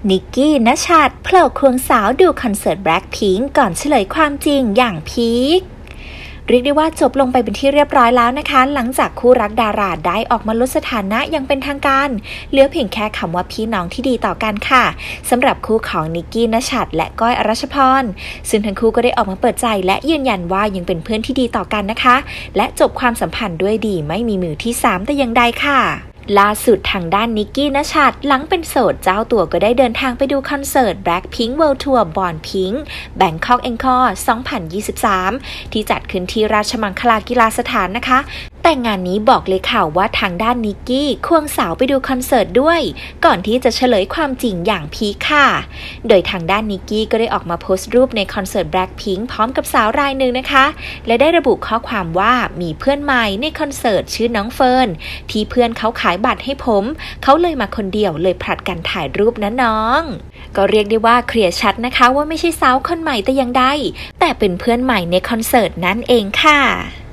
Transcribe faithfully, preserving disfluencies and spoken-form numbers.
นิกกี้ณชัดโผล่ควงสาวดูคอนเสิร์ตแบล็คพิงค์ก่อนเฉลยความจริงอย่างพีคเรียกได้ว่าจบลงไปเป็นที่เรียบร้อยแล้วนะคะหลังจากคู่รักดาราได้ออกมาลดสถานะอย่างเป็นทางการเหลือเพียงแค่คำว่าพี่น้องที่ดีต่อกันค่ะสำหรับคู่ของนิกกี้ณชัดและก้อยอรัชพรซึ่งทั้งคู่ก็ได้ออกมาเปิดใจและยืนยันว่ายังเป็นเพื่อนที่ดีต่อกันนะคะและจบความสัมพันธ์ด้วยดีไม่มีมือที่สามแต่อย่างใดค่ะล่าสุดทางด้านนิกกี้ณชัดหลังเป็นโสดเจ้าตัวก็ได้เดินทางไปดูคอนเสิร์ต Blackpink World Tour Born Pink Bangkok Encore สองพันยี่สิบสามที่จัดขึ้นที่ราชมังคลากีฬาสถานนะคะแต่งานนี้บอกเลยค่ะว่าทางด้านนิกกี้ควงสาวไปดูคอนเสิร์ตด้วยก่อนที่จะเฉลยความจริงอย่างพีคค่ะโดยทางด้านนิกกี้ก็ได้ออกมาโพสต์รูปในคอนเสิร์ต Blackpink พร้อมกับสาวรายหนึ่งนะคะและได้ระบุข้อความว่ามีเพื่อนใหม่ในคอนเสิร์ตชื่อน้องเฟิร์นที่เพื่อนเขาขายบัตรให้ผมเขาเลยมาคนเดียวเลยผลัดกันถ่ายรูปนะน้องก็เรียกได้ว่าเคลียร์ชัดนะคะว่าไม่ใช่สาวคนใหม่แต่อย่างใดแต่เป็นเพื่อนใหม่ในคอนเสิร์ตนั่นเองค่ะ